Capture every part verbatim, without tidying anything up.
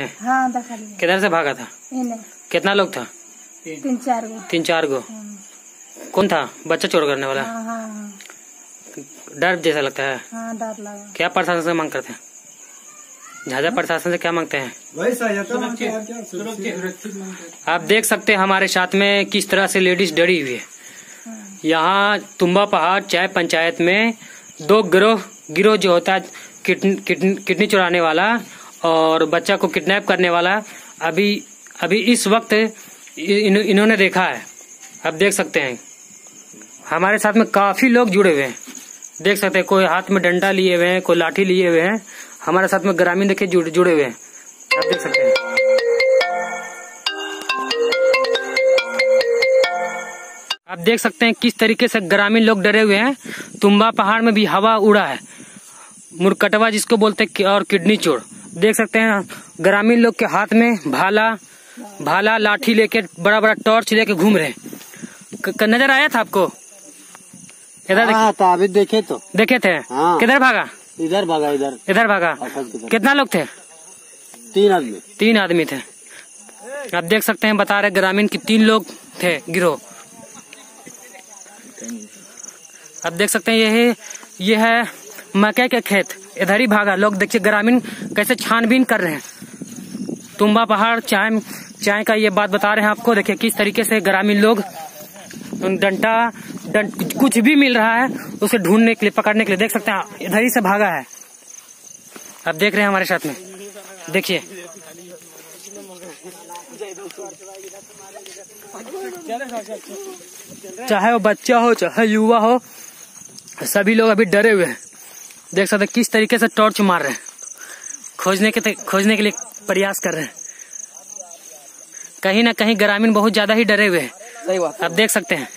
हाँ देखा लिया। किधर से भागा था? कितना लोग था? तीन चार गो। तीन चार गो। कौन था? बच्चा चोर करने वाला? हाँ, हाँ, डर जैसा लगता है। हाँ, डर लगा। क्या प्रशासन से मांग करते हैं? झाझा प्रशासन से क्या मांगते हैं? आप देख सकते हैं हमारे साथ में किस तरह से लेडीज डरी हुई है। यहाँ तुम्बा पहाड़ चाय पंचायत में दो गिरोह गिरोह जो होता है किडनी किडनी किडनी चुराने वाला और बच्चा को किडनैप करने वाला, अभी अभी इस वक्त इन, इन्होंने देखा है। आप देख सकते हैं हमारे साथ में काफी लोग जुड़े हुए हैं। देख सकते हैं कोई हाथ में डंडा लिए हुए हैं, कोई लाठी लिए हुए हैं। हमारे साथ में ग्रामीण देखिए जुड़े जुड़े हुए हैं। आप देख सकते हैं। आप देख सकते हैं किस तरीके से ग्रामीण लोग डरे हुए हैं। तुम्बा पहाड़ में भी हवा उड़ा है। मुरकटवा जिसको बोलते हैं और किडनी चोर। देख सकते हैं ग्रामीण लोग के हाथ में भाला भाला लाठी लेके बड़ा बड़ा टॉर्च लेके घूम रहे हैं। नजर आया था आपको? इधर था, अभी देखे तो देखे थे। हाँ। किधर भागा? इधर भागा। इधर इधर भागा। कितना लोग थे? तीन आदमी। तीन आदमी थे। आप देख सकते हैं बता रहे ग्रामीण की तीन लोग थे गिरोह। आप देख सकते हैं ये ये है मकई के खेत। इधर ही भागा लोग। देखिए ग्रामीण कैसे छानबीन कर रहे हैं। तुम्बा पहाड़ चाय चाय का ये बात बता रहे हैं आपको। देखिए किस तरीके से ग्रामीण लोग डंडा डंट कुछ भी मिल रहा है उसे ढूंढने के लिए पकड़ने के लिए। देख सकते हैं इधर ही से भागा है। आप देख रहे हैं हमारे साथ में। देखिए चाहे वो बच्चा हो चाहे युवा हो, सभी लोग अभी डरे हुए हैं। देख सकते हैं किस तरीके से टॉर्च मार रहे हैं, खोजने के खोजने के लिए प्रयास कर रहे हैं। कहीं ना कहीं ग्रामीण बहुत ज्यादा ही डरे हुए हैं। सही बात। आप देख सकते हैं।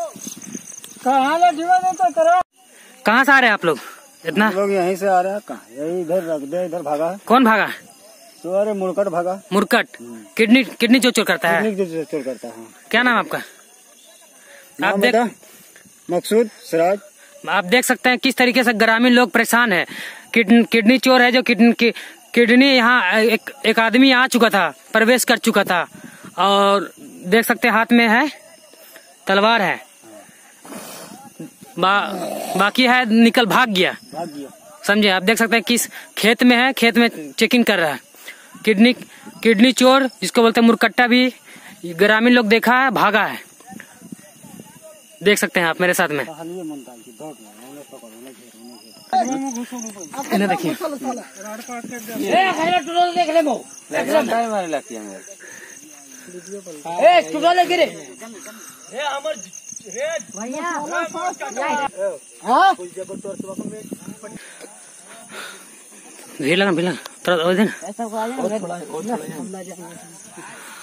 कहाँ से आ रहे हैं आप लोग? इतना लोग यहीं से आ रहे हैं। कहाँ? यही इधर रख दे। इधर भागा। कौन भागा? अरे मुरकट भागा। मुरकट किडनी किडनी जो चोर करता है। किडनी चोर करता है। क्या नाम आपका? आप देख मकसूद सिराज। आप देख सकते हैं किस तरीके से ग्रामीण लोग परेशान है। किडनी किडनी चोर है जो किडनी की, किडनी यहाँ एक, एक आदमी आ चुका था, प्रवेश कर चुका था और देख सकते हैं हाथ में है तलवार है। बा, बाकी है निकल भाग गया। भाग गया। समझे? आप देख सकते हैं किस खेत में है। खेत में चेकिंग कर रहा है। किडनी किडनी चोर जिसको बोलते हैं मुरकट्टा भी ग्रामीण लोग देखा है, भागा है। देख सकते हैं आप मेरे साथ में। इन्हें देखिए। भीड़ लगा भीड़ लगा थोड़ा